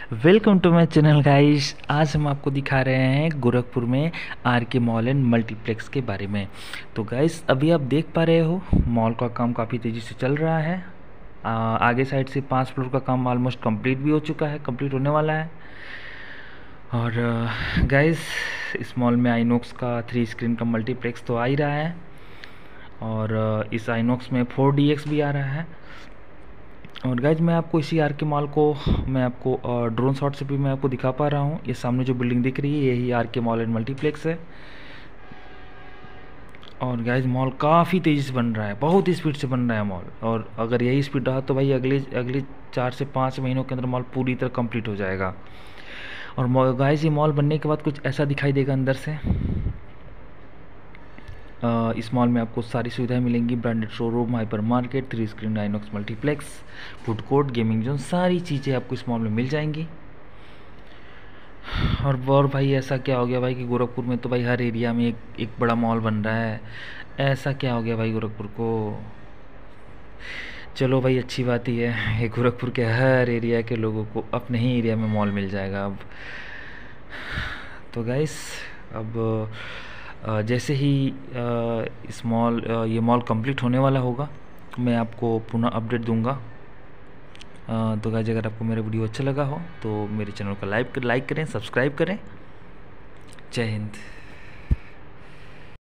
Welcome to my channel guys. आज हम आपको दिखा रहे हैं गोरखपुर में आर के मॉल एंड मल्टीप्लेक्स के बारे में। तो गाइस अभी आप देख पा रहे हो मॉल का काम काफ़ी तेज़ी से चल रहा है। आगे साइड से 5 फ्लोर का काम ऑलमोस्ट कंप्लीट भी हो चुका है, कंप्लीट होने वाला है। और गाइस इस मॉल में आइनॉक्स का 3 स्क्रीन का मल्टीप्लेक्स तो आ ही रहा है। और इस आइनॉक्स में 4DX भी आ रहा है। और गाइज मैं आपको इसी आर के मॉल को मैं आपको ड्रोन शॉट से भी मैं आपको दिखा पा रहा हूँ। ये सामने जो बिल्डिंग दिख रही है यही आर के मॉल एंड मल्टीप्लेक्स है। और गाइज मॉल काफ़ी तेज़ी से बन रहा है, बहुत ही स्पीड से बन रहा है मॉल। और अगर यही स्पीड रहा तो भाई अगले अगले 4 से 5 महीनों के अंदर मॉल पूरी तरह कंप्लीट हो जाएगा। और गाइज ये मॉल बनने के बाद कुछ ऐसा दिखाई देगा अंदर से। इस मॉल में आपको सारी सुविधाएं मिलेंगी, branded showroom, hyper market, 3 screen INOX multiplex, food court, gaming zone, सारी चीज़ें आपको इस मॉल में मिल जाएंगी। और भाई ऐसा क्या हो गया भाई कि गोरखपुर में तो भाई हर एरिया में एक बड़ा मॉल बन रहा है। ऐसा क्या हो गया भाई गोरखपुर को? चलो भाई अच्छी बात ही है, ये गोरखपुर के हर एरिया के लोगों को अपने ही एरिया में मॉल मिल जाएगा अब। तो गाइस अब जैसे ही ये मॉल कंप्लीट होने वाला होगा मैं आपको पुनः अपडेट दूंगा। तो गाइस अगर आपको मेरा वीडियो अच्छा लगा हो तो मेरे चैनल को लाइक करें, सब्सक्राइब करें। जय हिंद।